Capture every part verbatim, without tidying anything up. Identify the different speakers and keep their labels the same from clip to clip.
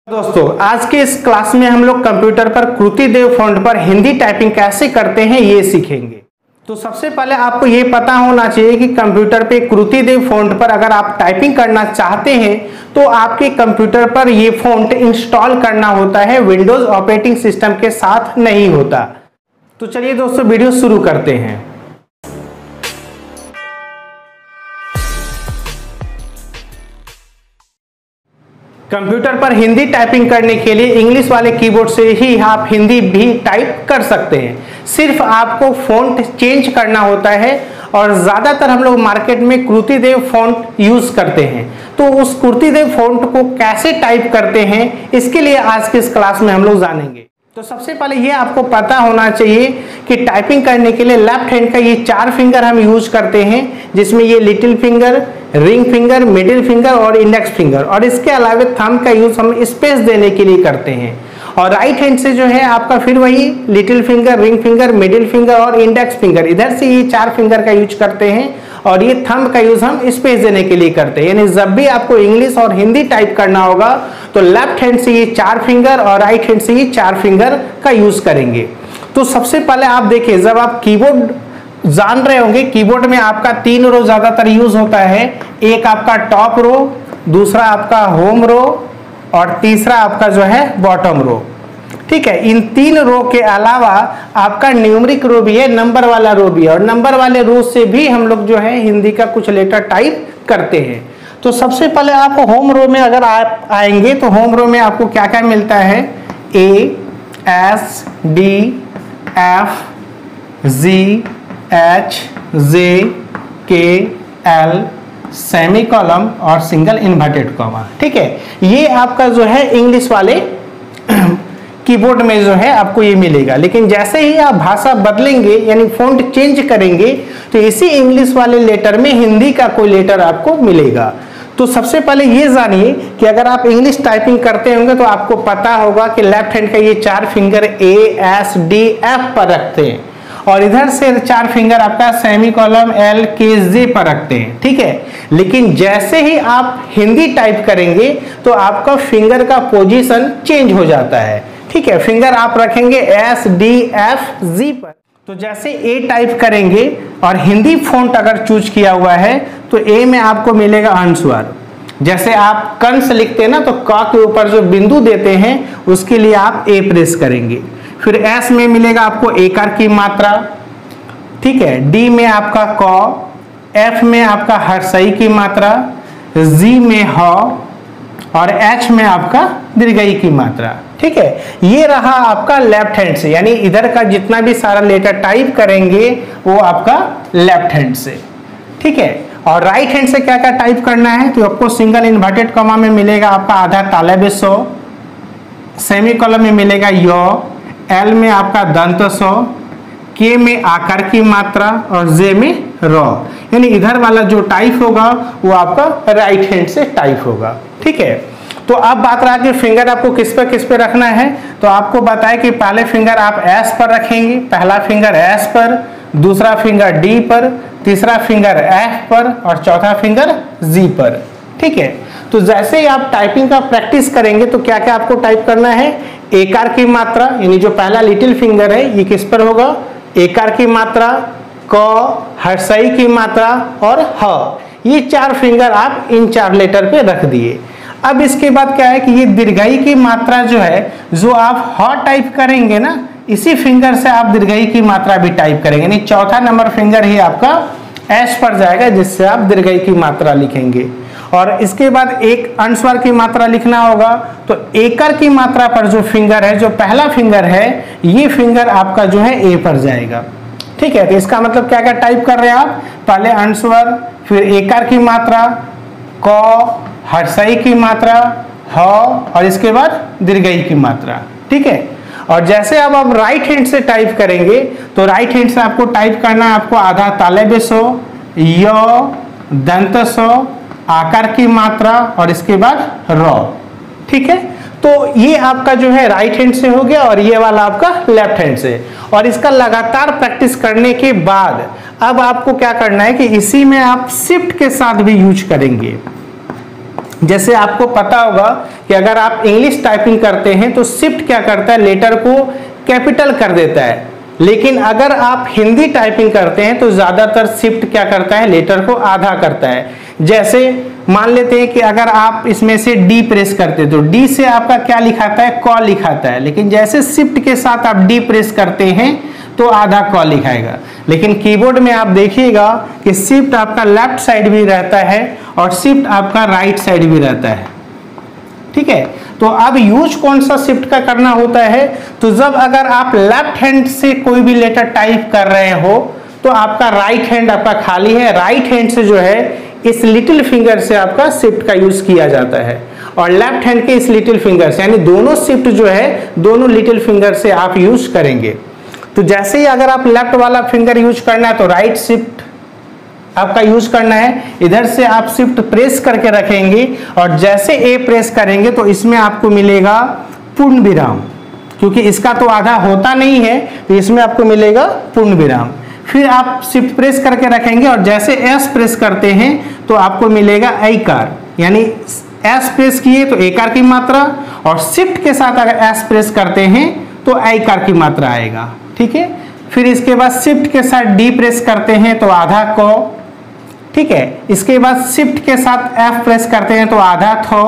Speaker 1: दोस्तों आज के इस क्लास में हम लोग कंप्यूटर पर कृतिदेव फॉन्ट पर हिंदी टाइपिंग कैसे करते हैं ये सीखेंगे। तो सबसे पहले आपको ये पता होना चाहिए कि कंप्यूटर पे कृतिदेव फॉन्ट पर अगर आप टाइपिंग करना चाहते हैं तो आपके कंप्यूटर पर ये फॉन्ट इंस्टॉल करना होता है, विंडोज ऑपरेटिंग सिस्टम के साथ नहीं होता। तो चलिए दोस्तों वीडियो शुरू करते हैं। कंप्यूटर पर हिंदी टाइपिंग करने के लिए इंग्लिश वाले कीबोर्ड से ही आप हिंदी भी टाइप कर सकते हैं। सिर्फ आपको फॉन्ट चेंज करना होता है और ज़्यादातर हम लोग मार्केट में कृतिदेव फॉन्ट यूज़ करते हैं। तो उस कृतिदेव फॉन्ट को कैसे टाइप करते हैं इसके लिए आज के इस क्लास में हम लोग जानेंगे। तो सबसे पहले ये आपको पता होना चाहिए कि टाइपिंग करने के लिए लेफ्ट हैंड का ये चार फिंगर हम यूज करते हैं, जिसमें ये little finger, ring finger, middle finger और इंडेक्स फिंगर, और इसके अलावा थंब का यूज हम स्पेस देने के लिए करते हैं। और राइट हैंड से जो है आपका फिर वही little finger, ring finger, middle finger और इंडेक्स फिंगर, इधर से ये चार फिंगर का यूज करते हैं और ये थंब का यूज हम स्पेस देने के लिए करते हैं। यानी जब भी आपको इंग्लिश और हिंदी टाइप करना होगा तो लेफ्ट हैंड से ये चार फिंगर और राइट हैंड से ये चार फिंगर का यूज करेंगे। तो सबसे पहले आप देखिए, जब आप कीबोर्ड जान रहे होंगे, कीबोर्ड में आपका तीन रो ज्यादातर यूज होता है। एक आपका टॉप रो, दूसरा आपका होम रो और तीसरा आपका जो है बॉटम रो। ठीक है, इन तीन रो के अलावा आपका न्यूमरिक रो भी है, नंबर वाला रो भी है, और नंबर वाले रो से भी हम लोग जो है हिंदी का कुछ लेटर टाइप करते हैं। तो सबसे पहले आप होम रो में अगर आप आएंगे तो होम रो में आपको क्या क्या मिलता है, A S D F G H J K L semicolon और सिंगल इन्वर्टेड कॉमा। ठीक है, ये आपका जो है इंग्लिश वाले कीबोर्ड में जो है आपको ये मिलेगा। लेकिन जैसे ही आप भाषा बदलेंगे यानी फॉन्ट चेंज करेंगे तो इसी इंग्लिश वाले लेटर में हिंदी का कोई लेटर आपको मिलेगा। तो सबसे पहले ये जानिए कि अगर आप इंग्लिश टाइपिंग करते होंगे तो आपको पता होगा कि लेफ्ट हैंड का ये चार finger A S D F पर रखते हैं और इधर से चार फिंगर आपका सेमी कॉलम एल के जे पर रखते हैं। ठीक है, लेकिन जैसे ही आप हिंदी टाइप करेंगे तो आपका फिंगर का पोजीशन चेंज हो जाता है। ठीक है, फिंगर आप रखेंगे एस डी एफ जी पर। तो जैसे ए टाइप करेंगे और हिंदी फॉन्ट अगर चूज किया हुआ है तो ए में आपको मिलेगा अनुस्वार। जैसे आप कंस लिखते हैं ना तो क के ऊपर जो बिंदु देते हैं उसके लिए आप ए प्रेस करेंगे। फिर एस में मिलेगा आपको एकार की मात्रा। ठीक है, डी में आपका क, एफ में आपका हर्षई की मात्रा, जी में ह और एच में आपका दीर्घई की मात्रा। ठीक है, ये रहा आपका लेफ्ट हैंड से, यानी इधर का जितना भी सारा लेटर टाइप करेंगे वो आपका लेफ्ट हैंड से। ठीक है, और राइट हैंड से क्या क्या टाइप करना है तो आपको सिंगल इन्वर्टेड कॉमा में मिलेगा आपका आधा तालब सो, सेमी कॉलम में मिलेगा यो, एल में आपका दंत सो, के में आकार की मात्रा और जे में रॉ। यानी इधर वाला जो टाइप होगा वो आपका राइट हैंड से टाइप होगा। ठीक है, तो अब बात रहा कि फिंगर आपको किस पे किस पे रखना है। तो आपको बताया कि पहले फिंगर आप एस पर रखेंगे, पहला फिंगर एस पर, दूसरा फिंगर डी पर, तीसरा फिंगर एफ पर और चौथा फिंगर जी पर। ठीक है, तो जैसे ही आप टाइपिंग का प्रैक्टिस करेंगे तो क्या क्या आपको टाइप करना है, एकार की मात्रा, यानी जो पहला लिटिल फिंगर है ये किस पर होगा, एकार की मात्रा, क, हर्षई की मात्रा और ह। ये चार फिंगर आप इन चार लेटर पे रख दिए। अब इसके बाद क्या है कि ये दीर्घई की मात्रा जो है, जो आप ह टाइप करेंगे ना इसी फिंगर से आप दीर्घई की मात्रा भी टाइप करेंगे। यानी चौथा नंबर फिंगर ही आपका एस पर जाएगा जिससे आप दीर्घई की मात्रा लिखेंगे। और इसके बाद एक अनुस्वार की मात्रा लिखना होगा तो एकर की मात्रा पर जो फिंगर है, जो पहला फिंगर है, ये फिंगर आपका जो है ए पर जाएगा। ठीक है, तो इसका मतलब क्या क्या टाइप कर रहे हैं आप, पहले अनुस्वार, फिर एकर की मात्रा, क, हर्षई की मात्रा, ह और इसके बाद दीर्घई की मात्रा। ठीक है, और जैसे अब आप राइट हैंड से टाइप करेंगे तो राइट हैंड से आपको टाइप करना है आपको आधा तालब सो, य, दंत सो, आकार की मात्रा और इसके बाद रॉ। ठीक है, तो ये आपका जो है राइट हैंड से हो गया और ये वाला आपका लेफ्ट हैंड से। और इसका लगातार प्रैक्टिस करने के बाद अब आपको क्या करना है कि इसी में आप शिफ्ट के साथ भी यूज करेंगे। जैसे आपको पता होगा कि अगर आप इंग्लिश टाइपिंग करते हैं तो शिफ्ट क्या करता है, लेटर को कैपिटल कर देता है, लेकिन अगर आप हिंदी टाइपिंग करते हैं तो ज्यादातर शिफ्ट क्या करता है, लेटर को आधा करता है। जैसे मान लेते हैं कि अगर आप इसमें से डी प्रेस करते हैं तो डी से आपका क्या लिखाता है, क लिखाता है, लेकिन जैसे शिफ्ट के साथ आप डी प्रेस करते हैं तो आधा क लिखाएगा। लेकिन कीबोर्ड में आप देखिएगा कि शिफ्ट आपका लेफ्ट साइड भी रहता है और शिफ्ट आपका राइट साइड भी रहता है, ठीक है। तो अब यूज कौन सा शिफ्ट का करना होता है, तो जब अगर आप लेफ्ट हैंड से कोई भी लेटर टाइप कर रहे हो तो आपका राइट हैंड आपका खाली है, राइट हैंड से जो है इस लिटिल फिंगर से आपका शिफ्ट का यूज किया जाता है और लेफ्ट हैंड के इस लिटिल फिंगर से, यानी दोनों शिफ्ट जो है दोनों लिटिल फिंगर से आप यूज करेंगे। तो जैसे ही अगर आप लेफ्ट वाला फिंगर यूज करना है तो राइट शिफ्ट आपका यूज करना है, इधर से आप शिफ्ट प्रेस करके रखेंगे और जैसे ए प्रेस करेंगे तो इसमें आपको मिलेगा पूर्ण विराम, क्योंकि इसका तो आधा होता नहीं है तो इसमें आपको मिलेगा पूर्ण विराम। फिर आप शिफ्ट प्रेस करके रखेंगे और जैसे एस प्रेस करते हैं तो आपको मिलेगा ऐकार, यानी एस प्रेस किए तो एकार की मात्रा और शिफ्ट के साथ अगर एस प्रेस करते हैं तो ऐकार की मात्रा आएगा, ठीक है। फिर इसके बाद शिफ्ट के साथ डी प्रेस करते हैं तो आधा क, ठीक है। इसके बाद शिफ्ट के साथ एफ प्रेस करते हैं तो आधा थो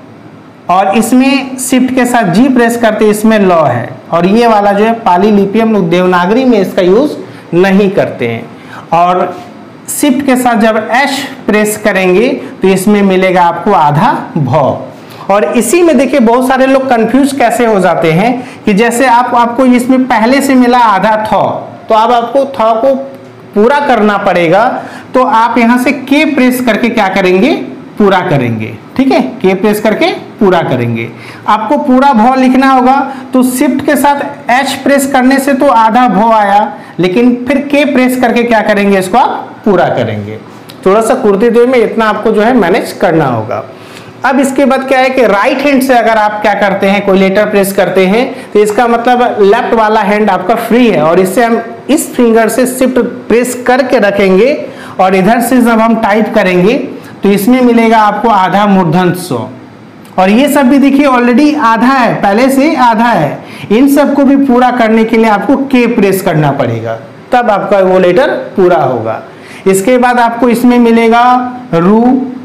Speaker 1: और इसमें शिफ्ट के साथ जी प्रेस करते हैं इसमें लॉ है और ये वाला जो है पाली लिपि हम लोग देवनागरी में इसका यूज नहीं करते हैं। और शिफ्ट के साथ जब एश प्रेस करेंगे तो इसमें मिलेगा आपको आधा भौ। और इसी में देखिए बहुत सारे लोग कंफ्यूज कैसे हो जाते हैं कि जैसे आप आपको इसमें पहले से मिला आधा थौ, तो अब आपको थौ को पूरा करना पड़ेगा, तो आप यहां से के प्रेस करके क्या करेंगे, पूरा करेंगे, ठीक है। के प्रेस करके पूरा करेंगे। आपको पूरा भौ लिखना होगा तो शिफ्ट के साथ एच प्रेस करने से तो आधा भौ आया, लेकिन फिर के प्रेस करके क्या करेंगे, इसको आप पूरा करेंगे। थोड़ा सा कुर्ती देर में इतना आपको जो है मैनेज करना होगा। अब इसके बाद क्या है कि राइट हैंड से अगर आप क्या करते हैं, कोई लेटर प्रेस करते हैं तो इसका मतलब लेफ्ट वाला हैंड आपका फ्री है और इससे हम इस फिंगर से शिफ्ट प्रेस करके रखेंगे और इधर से जब हम टाइप करेंगे तो इसमें मिलेगा आपको आधा मूर्धन्य स। और ये सब भी देखिए ऑलरेडी आधा है, पहले से आधा है। इन सबको भी पूरा करने के लिए आपको के प्रेस करना पड़ेगा, तब आपका वो लेटर पूरा होगा। इसके बाद आपको इसमें मिलेगा रू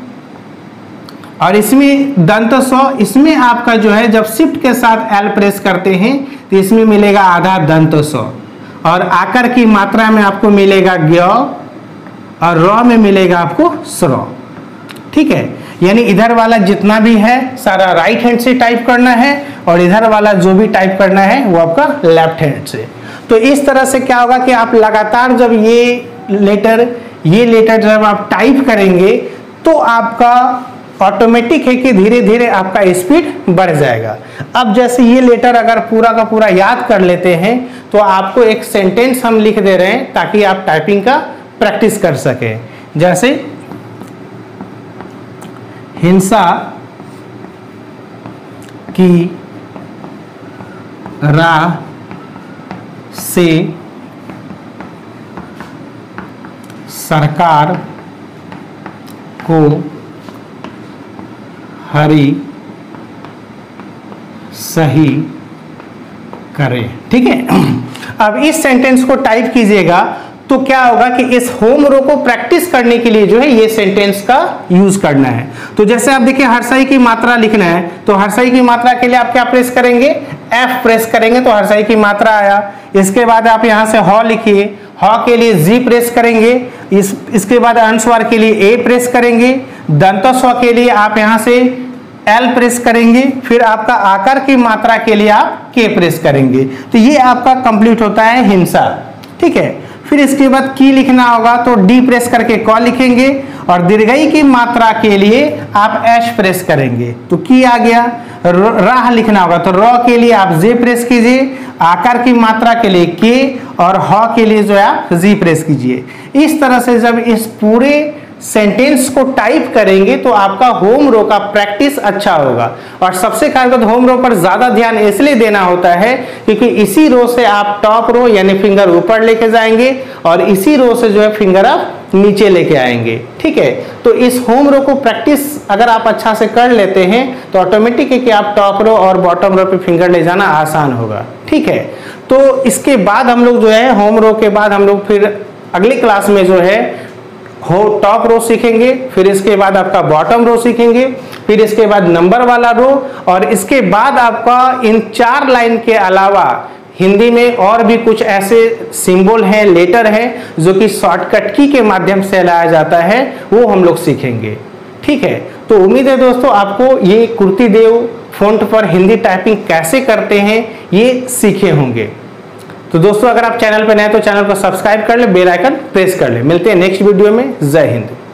Speaker 1: और इसमें दंत सौ, इसमें आपका जो है जब शिफ्ट के साथ एल प्रेस करते हैं तो इसमें मिलेगा आधा दंत सौ और आकर की मात्रा में आपको मिलेगा ज्ञ और रॉ में मिलेगा आपको स्र, ठीक है। यानी इधर वाला जितना भी है सारा राइट हैंड से टाइप करना है और इधर वाला जो भी टाइप करना है वो आपका लेफ्ट हैंड से। तो इस तरह से क्या होगा कि आप लगातार जब ये लेटर ये लेटर जब आप टाइप करेंगे तो आपका ऑटोमेटिक है कि धीरे धीरे आपका स्पीड बढ़ जाएगा। अब जैसे ये लेटर अगर पूरा का पूरा याद कर लेते हैं तो आपको एक सेंटेंस हम लिख दे रहे हैं ताकि आप टाइपिंग का प्रैक्टिस कर सकें। जैसे हिंसा की राह से सरकार को हरी सही करे, ठीक है। अब इस सेंटेंस को टाइप कीजिएगा तो क्या होगा कि इस होम रो को प्रैक्टिस करने के लिए जो है ये सेंटेंस का यूज करना है। तो जैसे आप देखिए हर्षई की मात्रा लिखना है तो हर्षई की मात्रा के लिए आप क्या प्रेस करेंगे, एफ प्रेस करेंगे तो हर्षई की मात्रा आया। इसके बाद आप यहां से हॉ लिखिए, हॉ के लिए जी प्रेस करेंगे, इस इसके बाद अनुस्वार के लिए ए प्रेस करेंगे, दंत स्व के लिए आप यहां से एल प्रेस करेंगे, फिर आपका आकार की मात्रा के लिए आप के प्रेस करेंगे। तो ये आपका कंप्लीट होता है हिंसा, ठीक है। फिर इसके बाद की लिखना होगा तो डी प्रेस करके क लिखेंगे और दीर्घई की मात्रा के लिए आप एश प्रेस करेंगे तो की आ गया। राह लिखना होगा तो र के लिए आप जे प्रेस कीजिए, आकार की मात्रा के लिए के और ह के लिए जो है आप जी प्रेस कीजिए। इस तरह से जब इस पूरे सेंटेंस को टाइप करेंगे तो आपका होम रो का प्रैक्टिस अच्छा होगा। और सबसे खास बात होम रो पर ज्यादा ध्यान इसलिए देना होता है क्योंकि इसी रो से आप टॉप रो यानी फिंगर ऊपर लेके जाएंगे और इसी रो से जो है फिंगर आप नीचे लेके आएंगे। ठीक है, तो इस होम रो को प्रैक्टिस अगर आप अच्छा से कर लेते हैं तो ऑटोमेटिक है कि आप टॉप रो और बॉटम रो पे फिंगर ले जाना आसान होगा। ठीक है, तो इसके बाद हम लोग जो है होम रो के बाद हम लोग फिर अगली क्लास में जो है हो टॉप रो सीखेंगे, फिर इसके बाद आपका बॉटम रो सीखेंगे, फिर इसके बाद नंबर वाला रो, और इसके बाद आपका इन चार लाइन के अलावा हिंदी में और भी कुछ ऐसे सिंबल हैं, लेटर हैं जो कि शॉर्टकट की के माध्यम से लाया जाता है, वो हम लोग सीखेंगे। ठीक है, तो उम्मीद है दोस्तों आपको ये कुर्ती देव फ़ॉन्ट पर हिंदी टाइपिंग कैसे करते हैं ये सीखे होंगे। तो दोस्तों अगर आप चैनल पर नए हैं तो चैनल को सब्सक्राइब कर ले, बेल आइकन प्रेस कर ले। मिलते हैं नेक्स्ट वीडियो में। जय हिंद।